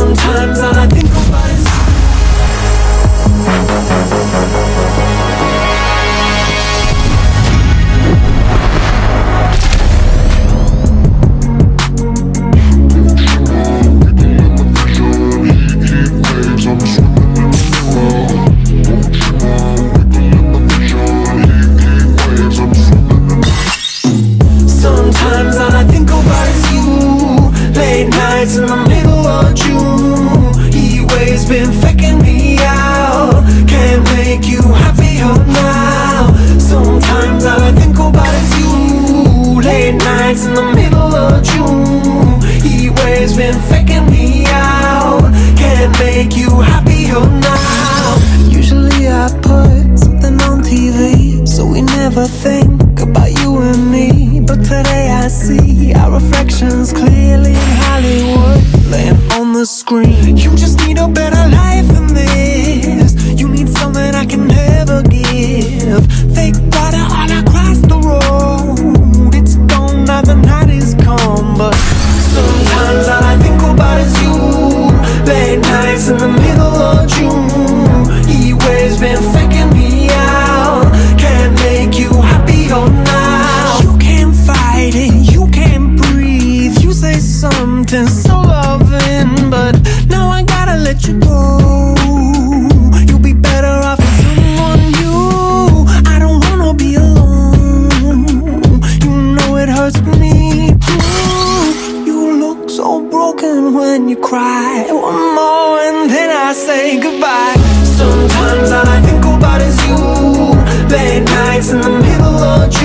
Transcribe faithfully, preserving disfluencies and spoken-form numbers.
Sometimes all I think about is Sometimes all I think about is you. Late nights in the middle of June. Heat waves been faking me out. Can't make you happier now. Sometimes all I think about is you. Late nights in the middle of June. Heat waves been faking me out. Can't make you happier now. Usually I put something on T V, so we never think about you and me. But today I see our reflections clearly in Hollywood, laying on the screen. You just need a better life than this. You need something I can never give. Fake water all across the road. It's gone now, the night is come. But sometimes all I think about is you. Late nights in the middle of June. Heat waves been faking me out. Can't make you happier now. You can't fight it, you can't breathe. You say something so loving, but now I gotta let you go. You'll be better off with someone new. I don't wanna be alone. You know it hurts me too. You look so broken when you cry. One more and then I say goodbye. Sometimes all I think about is you. Late nights in the middle of